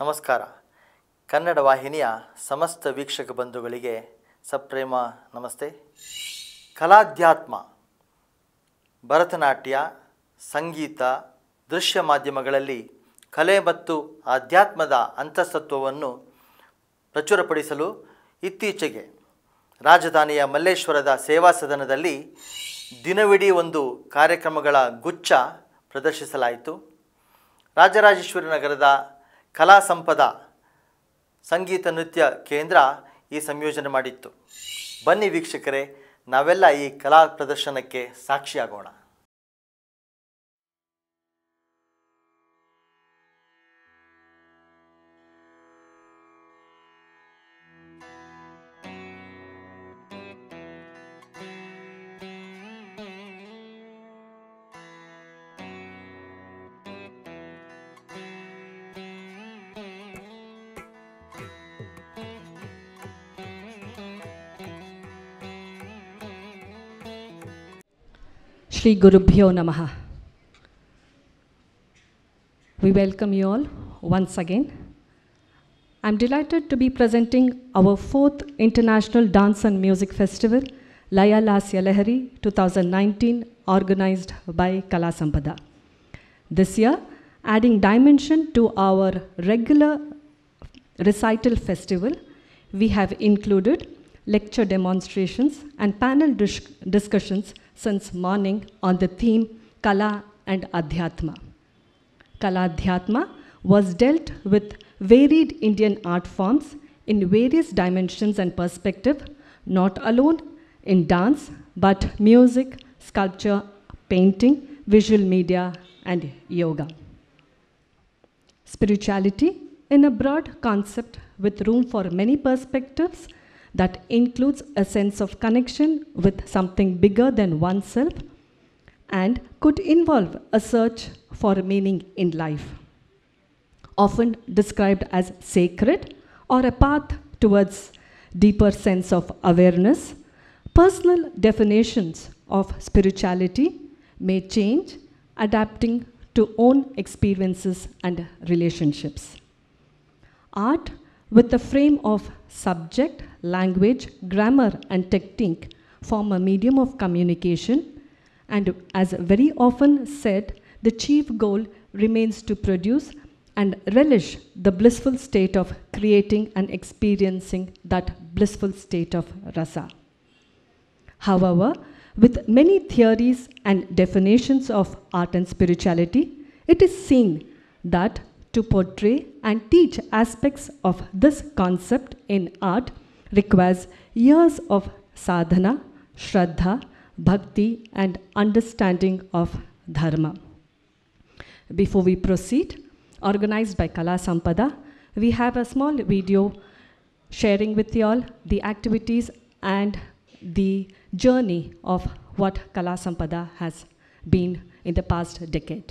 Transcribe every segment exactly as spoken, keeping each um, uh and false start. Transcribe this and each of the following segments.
ನಮಸ್ಕಾರ. ಕನ್ನಡ ವಾಹಿನಿಯ ಸಮಸ್ತ ವೀಕ್ಷಕ ಬಂಧುಗಳಿಗೆ ಸಪ್ರೇಮ ನಮಸ್ತೆ. ಕಲಾಧ್ಯಾತ್ಮ, ಭರತನಾಟ್ಯ, ಸಂಗೀತ, ದೃಶ್ಯ ಮಾಧ್ಯಮಗಳಲ್ಲಿ ಕಲೆ ಮತ್ತು ಆಧ್ಯಾತ್ಮದ ಅಂತಸ್ತತ್ವವನ್ನು ಪ್ರಚುರಪಡಿಸಲು ಇತ್ತೀಚೆಗೆ ರಾಜಧಾನಿಯ ಮಲ್ಲೇಶ್ವರದ ಸೇವಾ ಸದನದಲ್ಲಿ ದಿನವಿಡೀ ಒಂದು ಕಾರ್ಯಕ್ರಮಗಳ ಗುಚ್ಛ ಪ್ರದರ್ಶಿಸಲಾಯಿತು. ರಾಜರಾಜೇಶ್ವರಿ ನಗರದ ಕಲಾ ಸಂಪದ ಸಂಗೀತ ನೃತ್ಯ ಕೇಂದ್ರ ಈ ಸಂಯೋಜನೆ ಮಾಡಿತ್ತು. ಬನ್ನಿ ವೀಕ್ಷಕರೇ, ನಾವೆಲ್ಲ ಈ ಕಲಾ ಪ್ರದರ್ಶನಕ್ಕೆ ಸಾಕ್ಷಿಯಾಗೋಣ. Shri Gurubhyo Namaha. We welcome you all once again. I'm delighted to be presenting our fourth International Dance and Music Festival, Laya Lasya Lahari twenty nineteen, organized by Kala Sampada. This year, adding dimension to our regular recital festival, we have included lecture demonstrations and panel dis discussions since morning on the theme Kala and Adhyatma. Kala Adhyatma was dealt with varied Indian art forms in various dimensions and perspective, not alone in dance, but music, sculpture, painting, visual media, and yoga. Spirituality in a broad concept with room for many perspectives that includes a sense of connection with something bigger than oneself and could involve a search for meaning in life. Often described as sacred or a path towards deeper sense of awareness, personal definitions of spirituality may change, adapting to own experiences and relationships. Art with the frame of subject, language, grammar, and technique form a medium of communication, and as very often said, the chief goal remains to produce and relish the blissful state of creating and experiencing that blissful state of rasa. However, with many theories and definitions of art and spirituality, it is seen that to portray and teach aspects of this concept in art requires years of sadhana, shraddha, bhakti, and understanding of dharma. Before we proceed, organized by Kala Sampada, we have a small video sharing with you all the activities and the journey of what Kala Sampada has been in the past decade.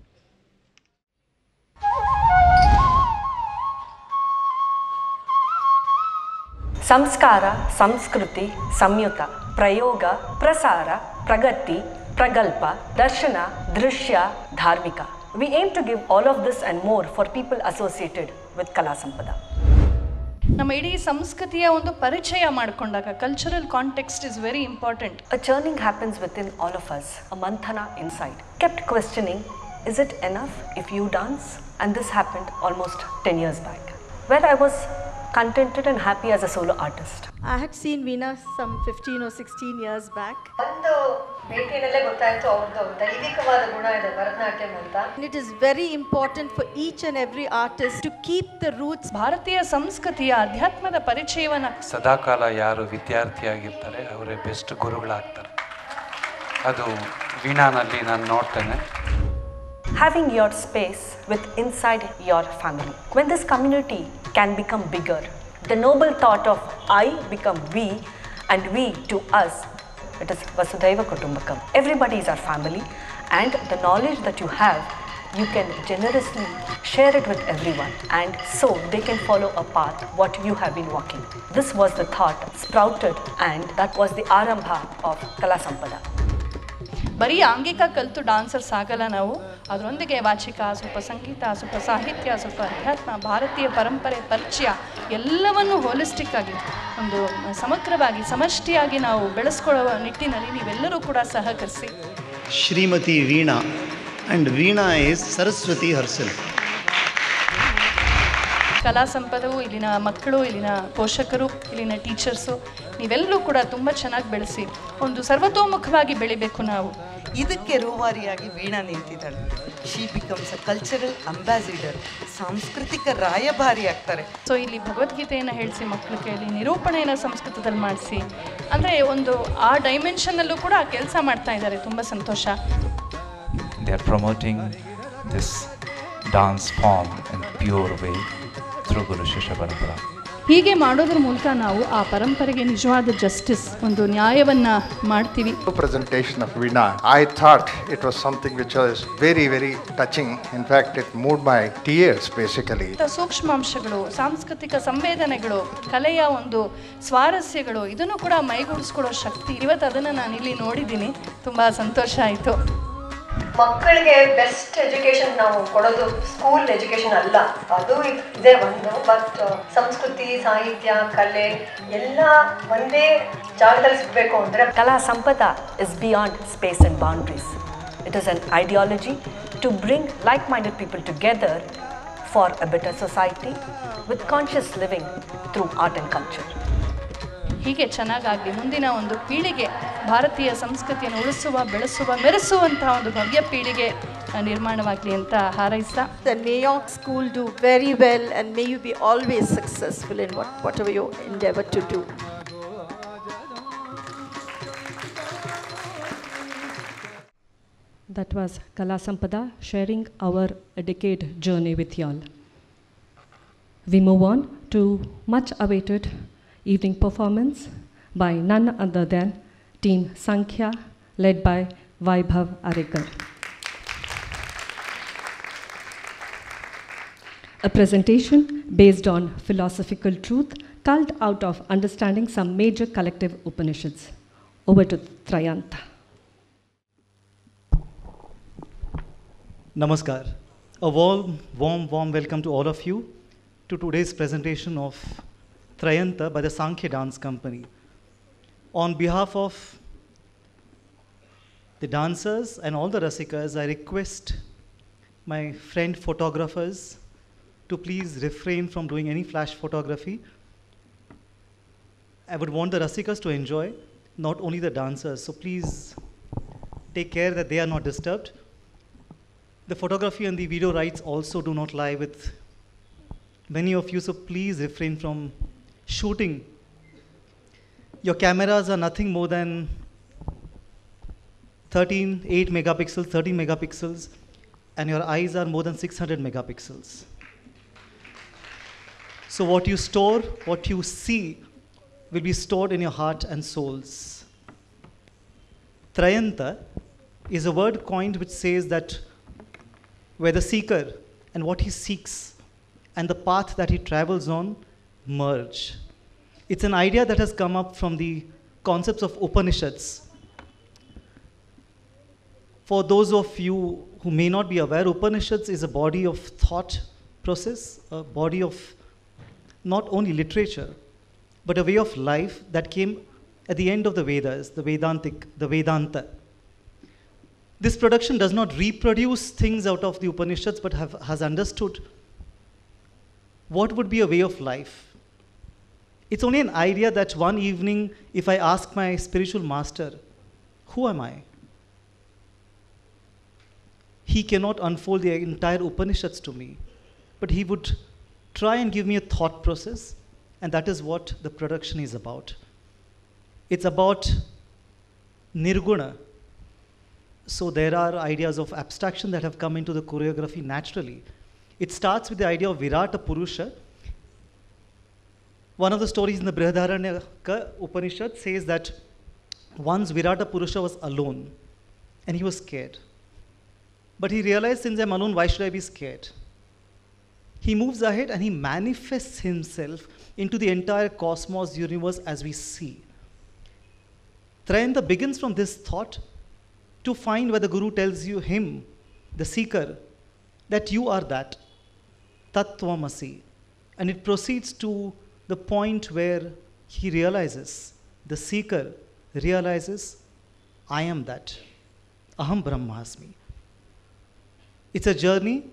ಸಂಸ್ಕಾರ, ಸಂಸ್ಕೃತಿ, ಸಂಯುತ, ಪ್ರಯೋಗ, ಪ್ರಸಾರ, ಪ್ರಗತಿ, ಪ್ರಗಲ್ಪ, ದರ್ಶನ, ದೃಶ್ಯ, ಧಾರ್ಮಿಕ. We aim to give all of this and more for people associated with Kala Sampada. ನಮ್ಮ ಇಡೀ ಸಂಸ್ಕೃತಿಯ ಒಂದು ಪರಿಚಯ ಮಾಡಿಕೊಂಡಾಗ cultural context is very important. A churning happens within all of us, a manthana inside. Kept questioning, is it enough if you dance? And this happened almost ten years back, where I was contented and happy as a solo artist. I had seen Veena some fifteen or sixteen years back. ಒಂದು ಭೇಟಿಯಲ್ಲೇ ಗೊತ್ತಾಯಿತು ಅವ್ರದ್ದು ದೈವಿಕವಾದ ಗುಣ ಇದೆ ಭರತನಾಟ್ಯಂ ಅಂತ. It is very important for each and every artist to keep the roots. ಭಾರತೀಯ ಸಂಸ್ಕೃತಿಯ ಅಧ್ಯಾತ್ಮದ ಪರಿಚಯವನ್ನ ಸದಾಕಾಲ ಯಾರು ವಿದ್ಯಾರ್ಥಿಯಾಗಿರ್ತಾರೆ ಅವರೇ ಬೆಸ್ಟ್ ಗುರುಗಳಾಗ್ತಾರೆ. ಅದು ವೀಣಾನಲ್ಲಿ ನಾನು ನೋಡ್ತೇನೆ. Having your space with inside your family. When this community can become bigger, the noble thought of I become we and we to us, it is Vasudhaiva Kutumbakam. Everybody is our family, and the knowledge that you have, you can generously share it with everyone, and so they can follow a path what you have been walking. This was the thought sprouted, and that was the Arambha of Kala Sampada. ಬರೀ ಆಂಗಿಕ ಕಲಿತು dancers ಆಗಲ್ಲ ನಾವು, ಅದರೊಂದಿಗೆ ವಾಚಿಕ, ಸ್ವಲ್ಪ ಸಂಗೀತ, ಸ್ವಲ್ಪ ಸಾಹಿತ್ಯ, ಸ್ವಲ್ಪ ಅಧ್ಯಾತ್ಮ, ಭಾರತೀಯ ಪರಂಪರೆ ಪರಿಚಯ ಎಲ್ಲವನ್ನು ಹೋಲಿಸ್ಟಿಕ್ ಆಗಿ ಒಂದು ಸಮಗ್ರವಾಗಿ ಸಮಷ್ಟಿಯಾಗಿ ನಾವು ಬೆಳೆಸ್ಕೊಳ್ಳುವ ನಿಟ್ಟಿನಲ್ಲಿ ನೀವೆಲ್ಲರೂ ಕೂಡ ಸಹಕರಿಸಿ. Shrimati Veena, and Veena is Saraswati herself. ಕಲಾ ಸಂಪದವು ಇಲ್ಲಿನ ಮಕ್ಕಳು, ಇಲ್ಲಿನ ಪೋಷಕರು, ಇಲ್ಲಿನ ಟೀಚರ್ಸು ನೀವೆಲ್ಲರೂ ಕೂಡ ತುಂಬ ಚೆನ್ನಾಗಿ ಬೆಳೆಸಿ ಒಂದು ಸರ್ವತೋಮುಖವಾಗಿ ಬೆಳಿಬೇಕು ನಾವು. ಇದಕ್ಕೆ ರೂವಾರಿಯಾಗಿ ವೀಣಾ ನಿಂತಿದ್ದಾಳೆ. She becomes a cultural ambassador, ಸಾಂಸ್ಕೃತಿಕ ರಾಯಭಾರಿ ಆಗ್ತಾರೆ. ಸೊ ಇಲ್ಲಿ ಭಗವದ್ಗೀತೆಯನ್ನು ಹೇಳಿಸಿ ಮಕ್ಕಳ ಕೈಯಲ್ಲಿ ನಿರೂಪಣೆಯನ್ನು ಸಂಸ್ಕೃತದಲ್ಲಿ ಮಾಡಿಸಿ, ಅಂದರೆ ಒಂದು ಆ ಡೈಮೆನ್ಷನ್ನಲ್ಲೂ ಕೂಡ ಕೆಲಸ ಮಾಡ್ತಾ ಇದ್ದಾರೆ. ತುಂಬ ಸಂತೋಷ. They are promoting this dance form in pure way through Guru Shishya Parampara. ಹೀಗೆ ಮಾಡೋದ್ರ ಮೂಲಕ ನಾವು ಆ ಪರಂಪರೆಗೆ ನಿಜವಾದ ಜಸ್ಟಿಸ್, ಒಂದು ನ್ಯಾಯವನ್ನು ಮಾಡ್ತೀವಿ. Presentation of Veena, I thought it was something which was very very touching. In fact, it moved my tears basically. ಸೂಕ್ಷ್ಮಾಂಶಗಳು, ಸಾಂಸ್ಕೃತಿಕ ಸಂವೇದನೆಗಳು, ಕಲೆಯ ಒಂದು ಸ್ವಾರಸ್ಯಗಳು ಇದನ್ನು ಕೂಡ ಮೈಗೂಡಿಸ್ಕೊಳ್ಳೋ ಶಕ್ತಿ ಇವತ್ತು ಅದನ್ನು ನಾನು ಇಲ್ಲಿ ನೋಡಿದ್ದೀನಿ. ತುಂಬ ಸಂತೋಷ ಆಯಿತು. ಮಕ್ಕಳಿಗೆ ಬೆಸ್ಟ್ ಎಜುಕೇಶನ್ ನಾವು ಕೊಡೋದು ಸ್ಕೂಲ್ ಎಜುಕೇಶನ್ ಅಲ್ಲ, ಅದು ಇದೇ ಒಂದು. ಬಟ್ ಸಂಸ್ಕೃತಿ, ಸಾಹಿತ್ಯ, ಕಲೆ ಎಲ್ಲ ಒಂದೇ ಜಾಗದಲ್ಲಿ ಸಿಗಬೇಕು ಅಂದರೆ Kala Sampada is beyond space and boundaries. It is an ideology to bring like-minded people together for a better society with conscious living through art and culture. ಹೀಗೆ ಚೆನ್ನಾಗಾಗಲಿ, ಮುಂದಿನ ಒಂದು ಪೀಳಿಗೆ ಭಾರತೀಯ ಸಂಸ್ಕೃತಿಯನ್ನು ಉಳಿಸುವ, ಬೆಳೆಸುವ, ಮೆರೆಸುವಂತಹ ಒಂದು ಭವ್ಯ ಪೀಳಿಗೆ ನಿರ್ಮಾಣವಾಗಲಿ ಅಂತ ಹಾರೈಸ್ತಾ. And may your school do very well, and may you be always successful in what, whatever you endeavor to do. That was Kala Sampada sharing our decade journey with y'all. We move on to much awaited evening performance by none other than Team Sankhya, led by Vaibhav Arekar. A presentation based on philosophical truth culled out of understanding some major collective Upanishads. Over to Trayanta. Namaskar. A warm, warm, warm welcome to all of you to today's presentation of Trayanta by the Sankhya Dance Company. On behalf of the dancers and all the Rasikas, I request my friend photographers to please refrain from doing any flash photography. I would want the Rasikas to enjoy, not only the dancers, so please take care that they are not disturbed. The photography and the video rights also do not lie with many of you, so please refrain from shooting. Your cameras are nothing more than thirteen, eight megapixels, thirty megapixels, and your eyes are more than six hundred megapixels. So what you store, what you see, will be stored in your heart and souls. Trayanta is a word coined which says that where the seeker and what he seeks and the path that he travels on merge. It's an idea that has come up from the concepts of Upanishads. For those of you who may not be aware, Upanishads is a body of thought process, a body of not only literature, but a way of life that came at the end of the Vedas, the Vedantic, the Vedanta. This production does not reproduce things out of the Upanishads, but have, has understood what would be a way of life. It's only an idea that one evening, if I ask my spiritual master, who am I? He cannot unfold the entire Upanishads to me, but he would try and give me a thought process, and that is what the production is about. It's about Nirguna. So there are ideas of abstraction that have come into the choreography naturally. It starts with the idea of Virata Purusha. One of the stories in the Brihadaranyaka Upanishad says that once Virata Purusha was alone and he was scared. But he realized, since I'm alone, why should I be scared? He moves ahead and he manifests himself into the entire cosmos, universe as we see. Trayanta begins from this thought to find where the Guru tells you, him, the seeker, that you are that, Tattvamasi. And it proceeds to the point where he realizes, the seeker realizes, I am that. Aham Brahmasmi. It's a journey.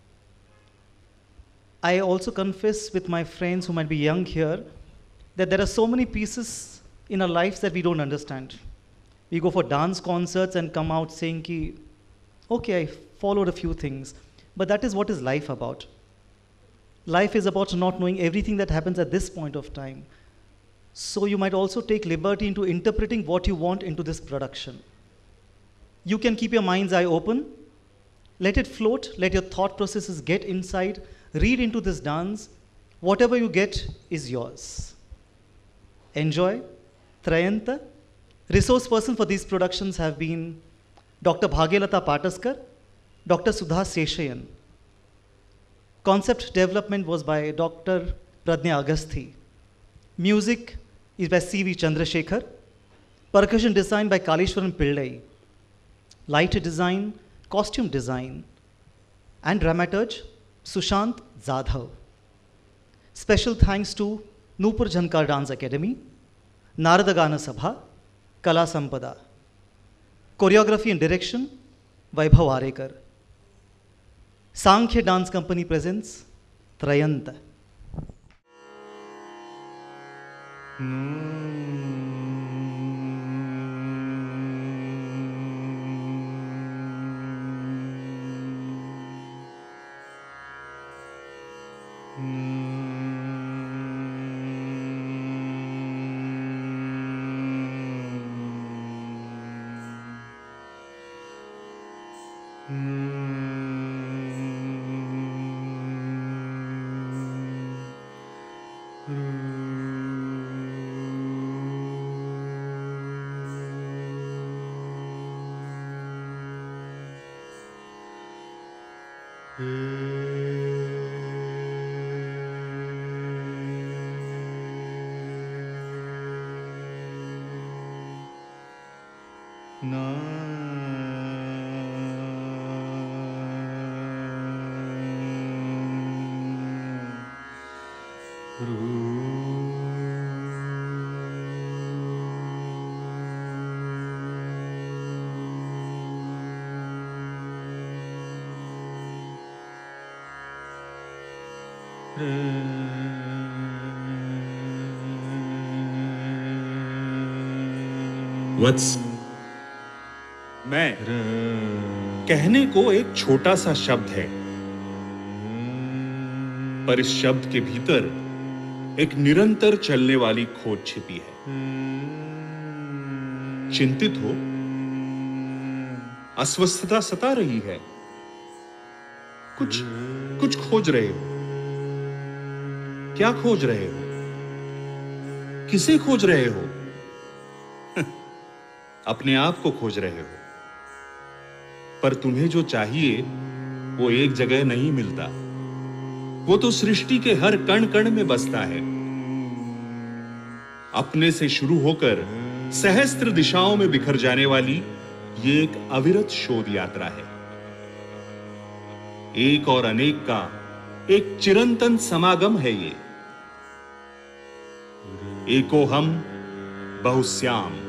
I also confess with my friends who might be young here that there are so many pieces in our lives that we don't understand. We go for dance concerts and come out saying, ki, okay, I followed a few things, but that is what is life about. Life is about not knowing everything that happens at this point of time. So you might also take liberty into interpreting what you want into this production. You can keep your mind's eye open, let it float, let your thought processes get inside, read into this dance. Whatever you get is yours. Enjoy. Trayanta. Resource person for these productions have been Doctor Bhagyalata Pataskar, Doctor Sudha Seshayan. Concept development was by Doctor Pradnya Agasthi. Music is by C V Chandrasekhar. Percussion design by Kaleshwaran Pillai. Light design, costume design, and dramaturge Sushant Zadhav. Special thanks to Nupur Jhankar Dance Academy, Narada Gana Sabha, Kala Sampada. Choreography and direction, Vaibhav Arekar. Sankhya Dance Company presents Trayanta. वत्स, मैं कहने को एक छोटा सा शब्द है, पर इस शब्द के भीतर एक निरंतर चलने वाली खोज छिपी है। चिंतित हो, अस्वस्थता सता रही है, कुछ कुछ खोज रहे हो। क्या खोज रहे हो? किसे खोज रहे हो? अपने आप को खोज रहे हो। पर तुम्हें जो चाहिए वो एक जगह नहीं मिलता, वो तो सृष्टि के हर कण कण में बसता है। अपने से शुरू होकर सहस्त्र दिशाओं में बिखर जाने वाली ये एक अविरत शोध यात्रा है। एक और अनेक का एक चिरंतन समागम है ये। एको हम बहुश्याम।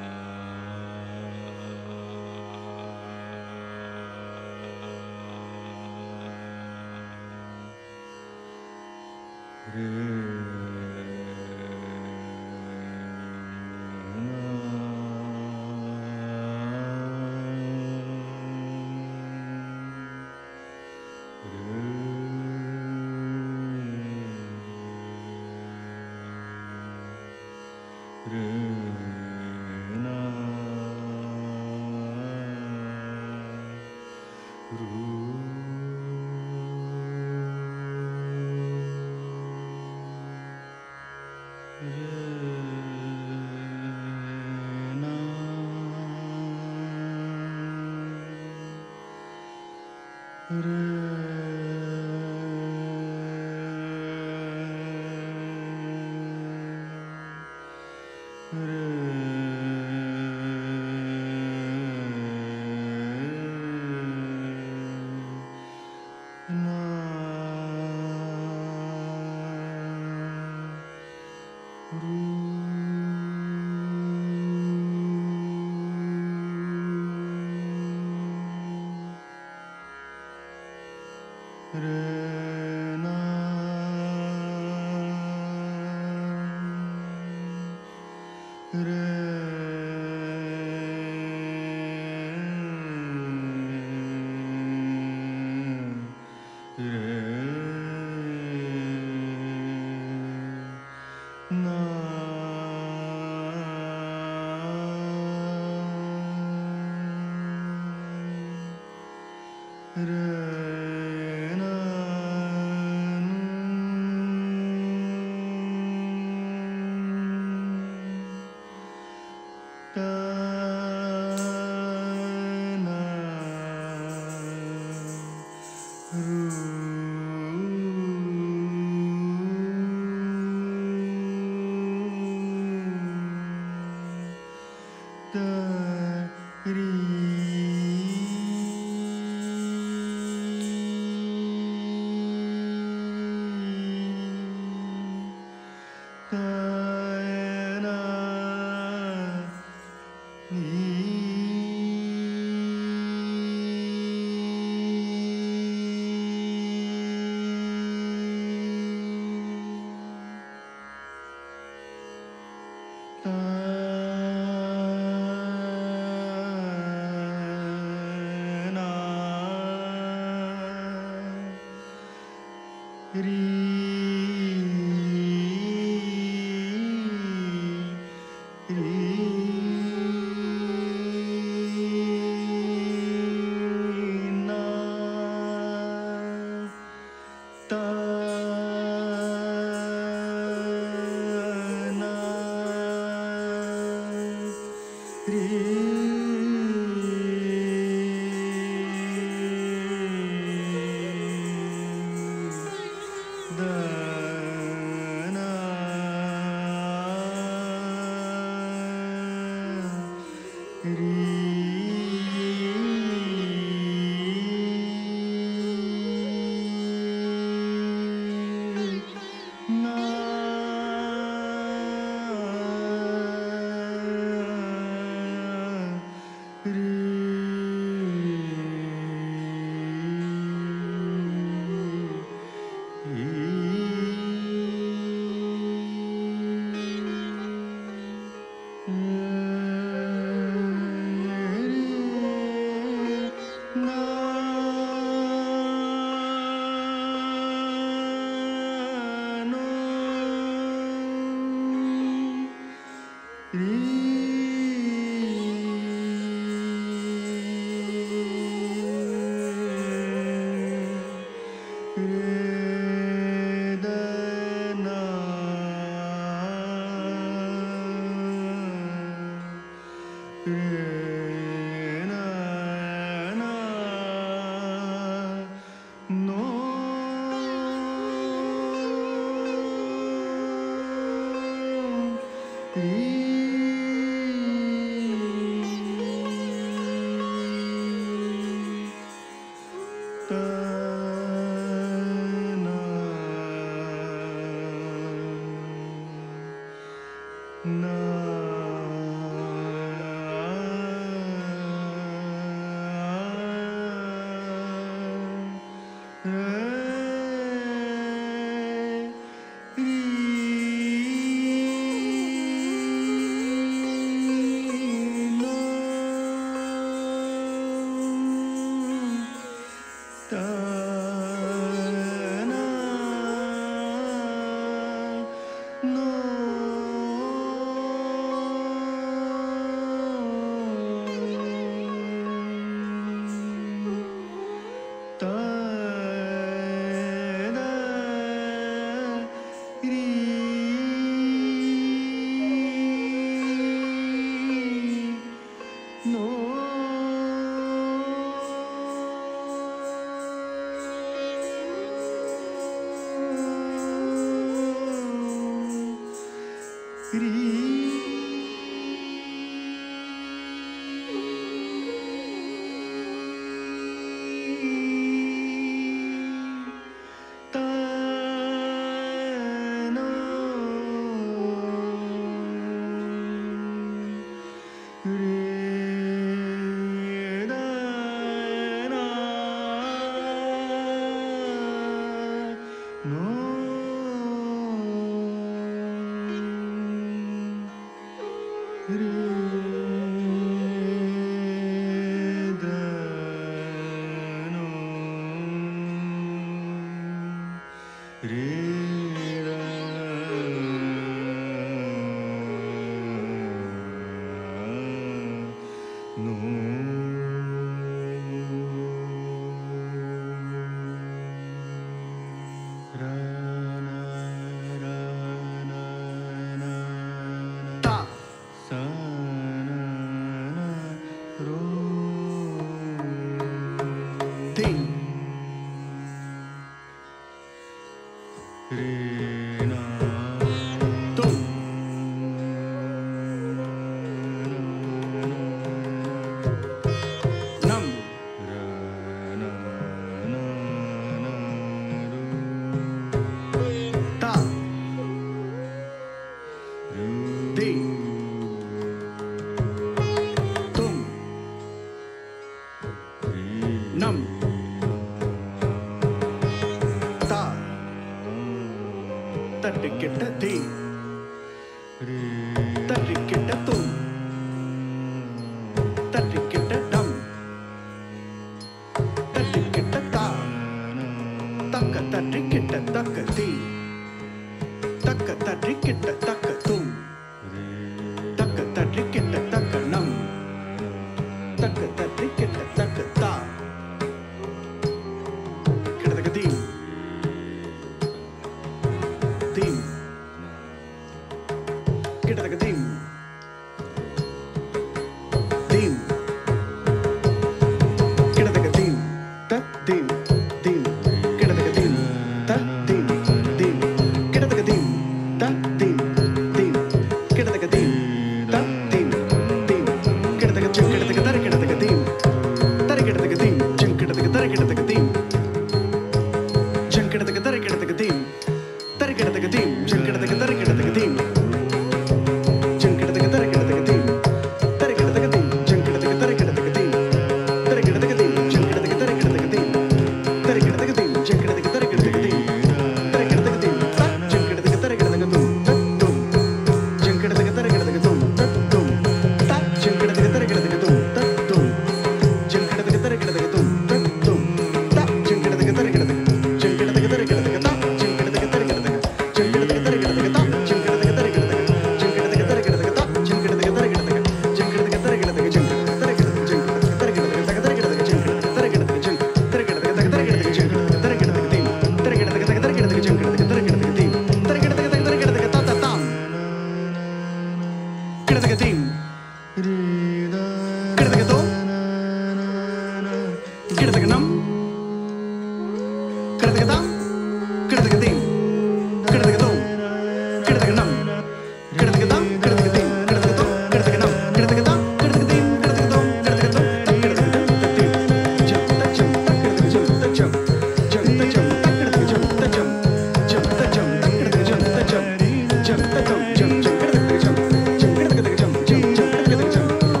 Jump,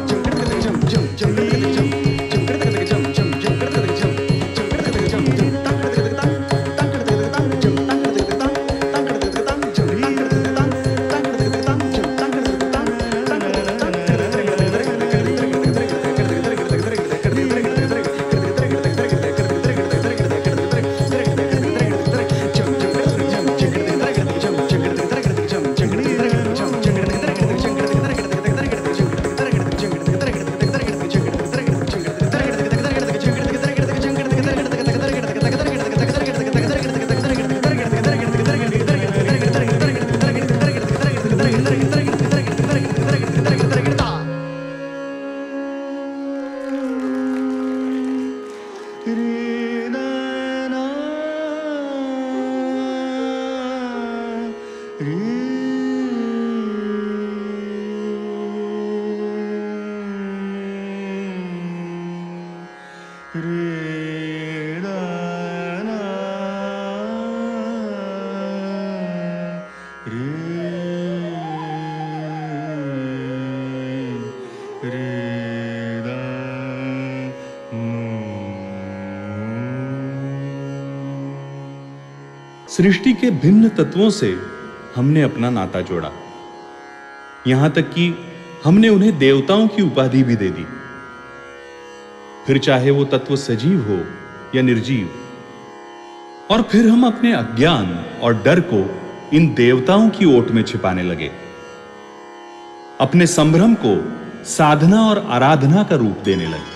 सृष्टि के भिन्न तत्वों से हमने अपना नाता जोड़ा, यहां तक कि हमने उन्हें देवताओं की उपाधि भी दे दी। फिर चाहे वो तत्व सजीव हो या निर्जीव, और फिर हम अपने अज्ञान और डर को इन देवताओं की ओट में छिपाने लगे, अपने संभ्रम को साधना और आराधना का रूप देने लगे।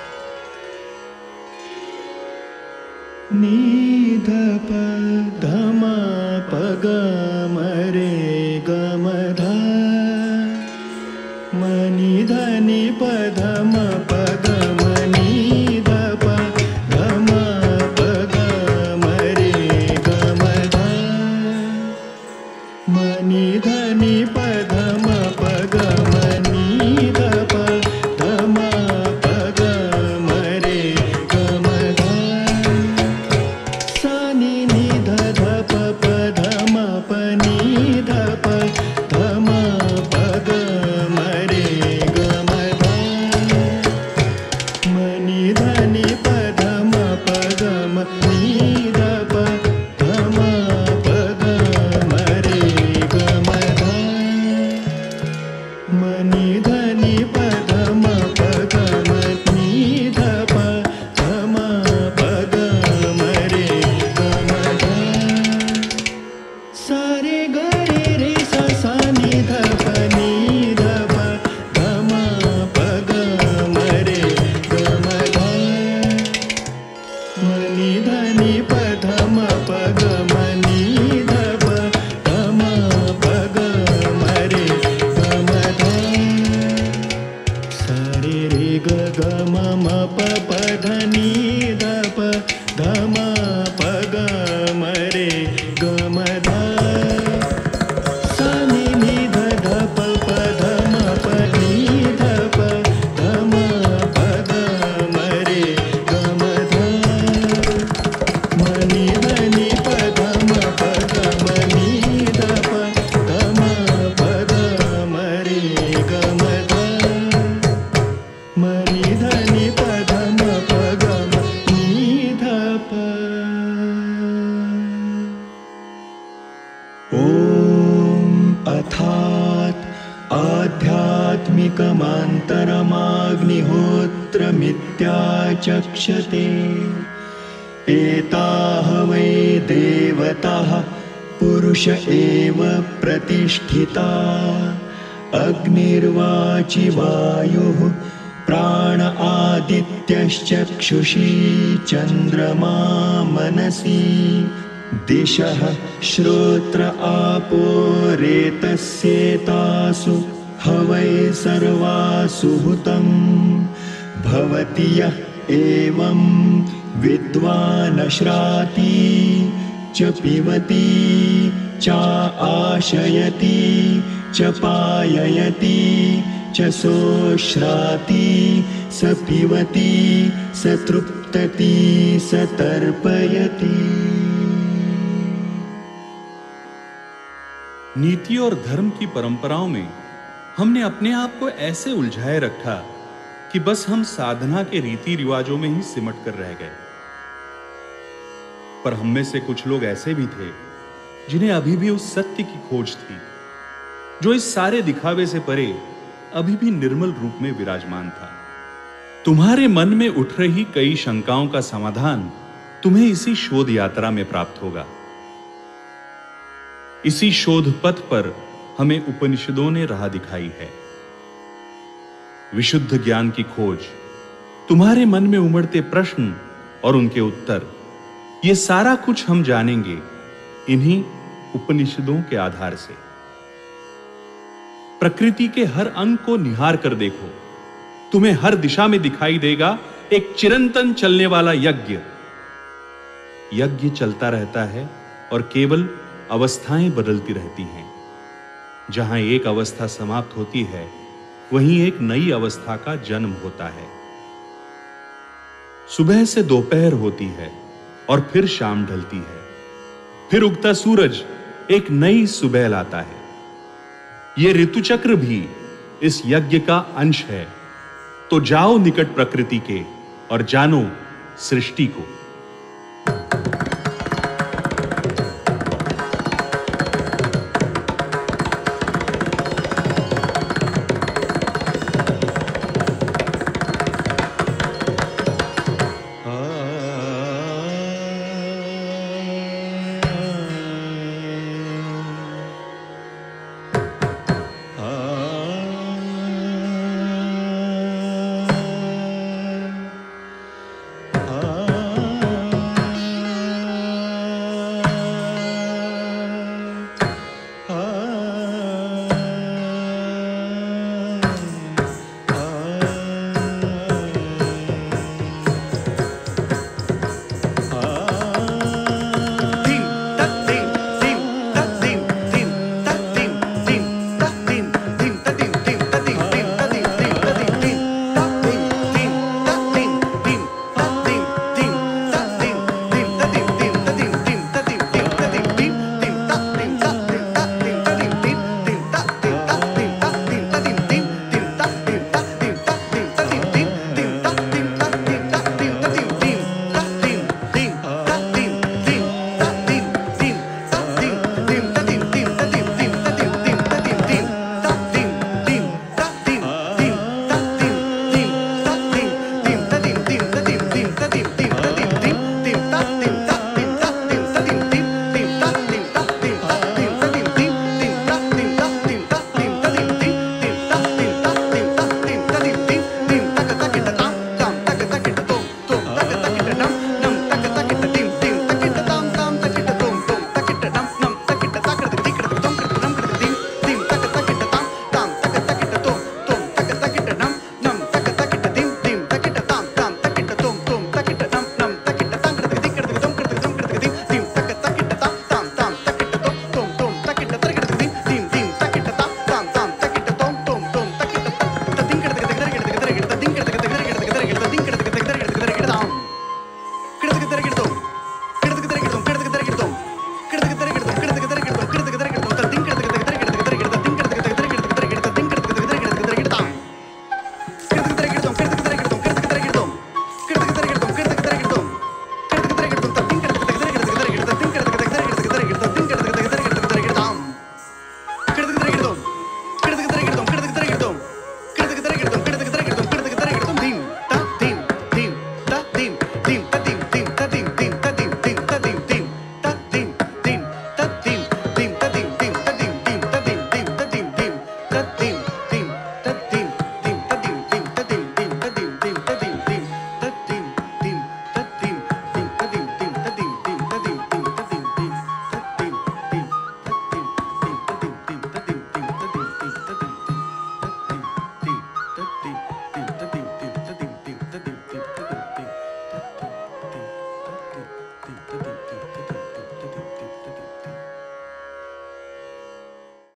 नीध प धम प ग म रे ग म ध म नि ध नि प धम प ग म नि ध प धम प ग म रे ग म ध म नि ध नि प धम प ग म नि ध प धम प ग म रे ग म ध सा नि नि ध ध प प धम प नि ध प धम प ग म रे ग म ध म नि ध नि प धम प ग म नि ध प धम प ग म रे ग म ध म नि ध नि प धम प ग म नि ध प धम प ग म रे ग म ध सा रे ग रे रे सा सा नि ध प नि ध प धम प ग म रे ग म ध म नि ध नि प धम प ग म नि ध प धम प ग म रे ग म ध सा रे रे ग ग म म प प ध नि ध प धम प ग म रे ग म ध सा नि नि ध ध प प धम प नि ध प धम प ग म रे ग म ध म नि ध नि प धम प ग म नि ध प धम प ग म रे ग म ध म नि ध नि प धम प ग म नि ध प ॐ अथात् आध्यात्मिकमान्तरमाग्निहोत्रमित्याचक्षते एताः वै देवताः पुरुष एव प्रतिष्ठिता अग्निर्वाचि वायुः प्राण आदित्यश्चक्षुषी चन्द्रमा मनसि दिशः श्रोत्र आपो रेतस्येतासु हवै सर्वासु हुतं भवति यः एवं विद्वान् श्राति च पिबति च आशयति च पाययति च सोश्राति स पिबति स तृप्तति स तर्पयति। नीति और धर्म की परंपराओं में हमने अपने आप को ऐसे उलझाए रखा कि बस हम साधना के रीति रिवाजों में ही सिमट कर रह गए। पर हम में से कुछ लोग ऐसे भी थे जिन्हें अभी भी उस सत्य की खोज थी जो इस सारे दिखावे से परे अभी भी निर्मल रूप में विराजमान था। तुम्हारे मन में उठ रही कई शंकाओं का समाधान तुम्हें इसी शोध यात्रा में प्राप्त होगा। इसी शोध पथ पर हमें उपनिषदों ने राह दिखाई है। विशुद्ध ज्ञान की खोज, तुम्हारे मन में उमड़ते प्रश्न और उनके उत्तर, ये सारा कुछ हम जानेंगे इन्हीं उपनिषदों के आधार से। प्रकृति के हर अंग को निहार कर देखो, तुम्हें हर दिशा में दिखाई देगा एक चिरंतन चलने वाला यज्ञ। यज्ञ चलता रहता है और केवल अवस्थाएं बदलती रहती हैं। जहां एक अवस्था समाप्त होती है वहीं एक नई अवस्था का जन्म होता है। सुबह से दोपहर होती है और फिर शाम ढलती है, फिर उगता सूरज एक नई सुबह लाता है। ये ऋतुचक्र भी इस यज्ञ का अंश है। तो जाओ निकट प्रकृति के और जानो सृष्टि को।